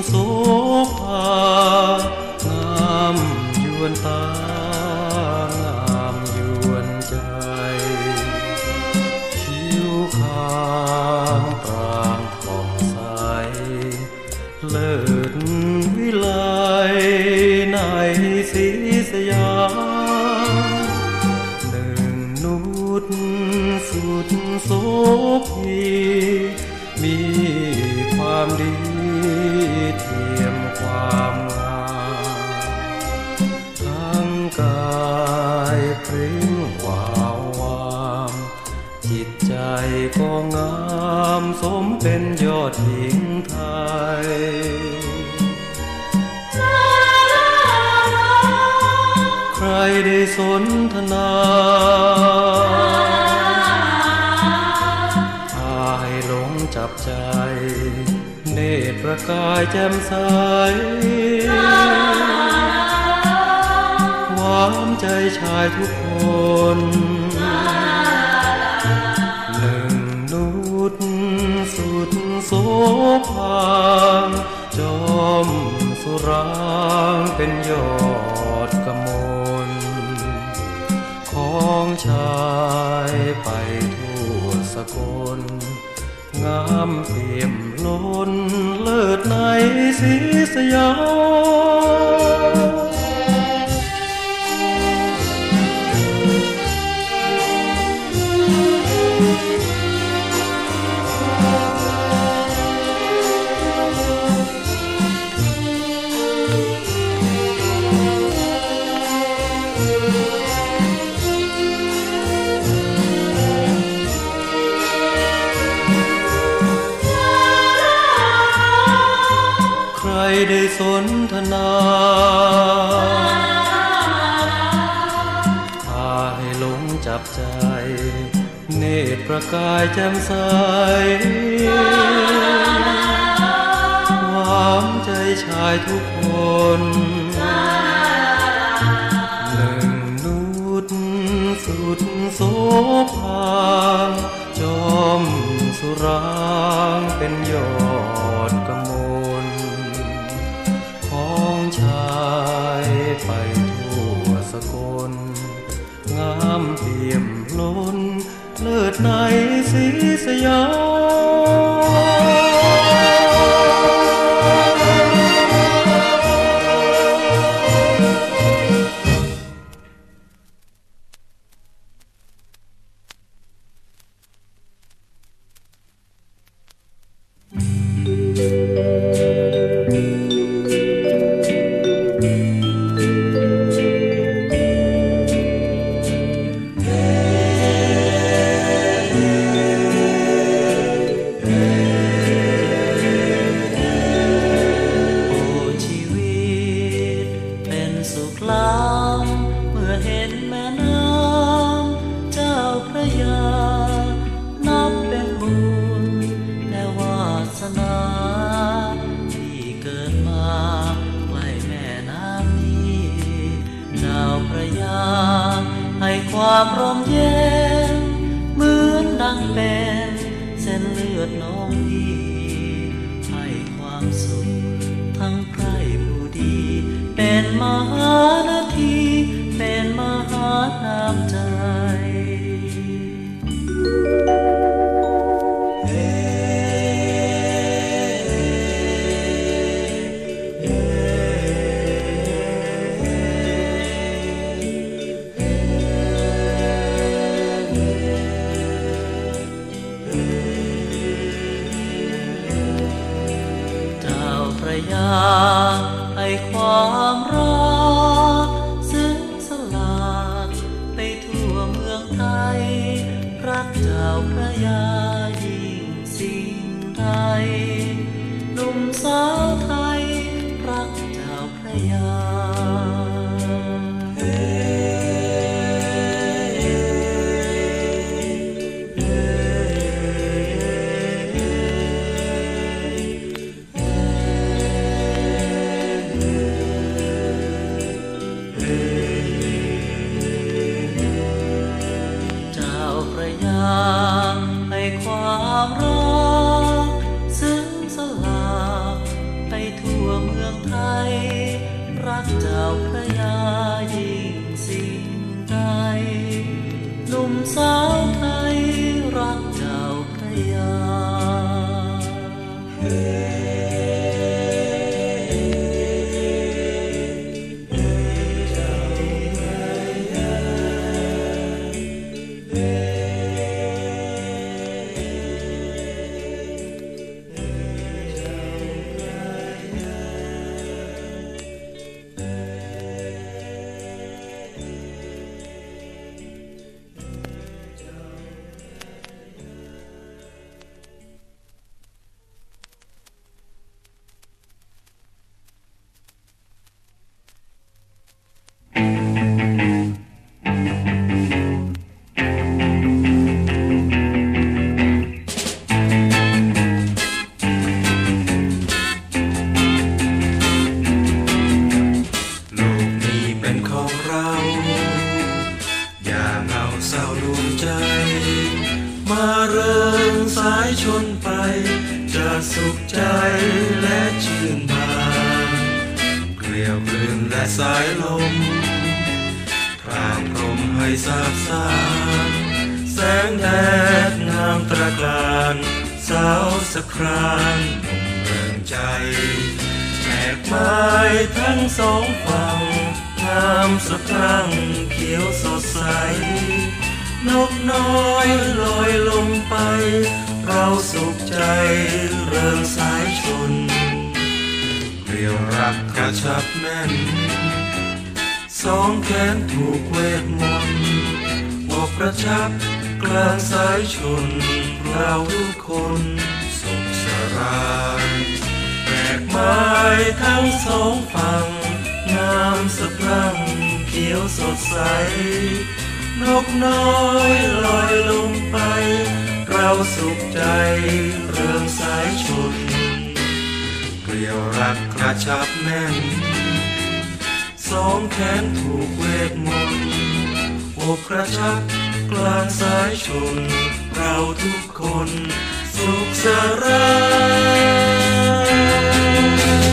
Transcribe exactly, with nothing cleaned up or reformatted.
โสภางามยวนตางามยวนใจคิ้วขางปรางผ่องใสเลิศวิไลในสีสยามหนึ่งนุชสุดโสภีมีความดีเทียมความงามทั้งกายพริ้งวาววามจิตใจก็งามสมเป็นยอดหญิงไทยใครได้สนทนาพาให้หลงจับใจเนตรประกายแจ่มใสความใจชายทุกคนหนึ่งนุชสุดโสภาจอมสุรางเป็นยอดกมลของชายไปทั่วสกลงามเปี่ยมล้นเลิศในสีสยามได้สนทนาพาให้หลงจับใจเนตรประกายแจ่มใสความใจชายทุกคนหนึ่งนุชสุดโสภาจอมสุรางเป็นยอดกมลของชายไปทั่วสกลงามเปี่ยมล้นเลิศในสีสยความร่มเย็นเหมือนดังเป็นเส้นเลือดน้องพี่ให้ความสุขทั้งใครผู้ดีเป็นมหานาทีเป็นมหาน้ำใจให้ความรักซึ้งสลากไปทั่วเมืองไทยรักเจ้าพระยายิ่งสิ่งใดหนุ่มสาวไทยรักเจ้าพระยาสาวไทยรักเจ้าพระยามาเริงสายชนไปจะสุขใจและชื่นบานเกลียวกลืนและสายลมพรางพรมให้สาบสานแสงแดดงามตระการสาวสะครานหนุ่มเริงใจแมกไม้ทั้งสองฝั่งงามสะพรั่งเขียวสดใสนกน้อยลอยลงไปเราสุขใจเริงสายชนเกลียวรักกระชับแน่นสองแขนถูกเวทมนต์อกกระชับกลางสายชนเราทุกคนสุขสรานแปลกไม้ทั้งสองฝั่งงามสะพรั่งเขียวสดใสนกน้อยลอยลงไปเราสุขใจเริงสายชนเกลียวรักกระชับแน่นสองแขนถูกเวทมนต์อกกระชับกลางสายชนเราทุกคนสุขสราน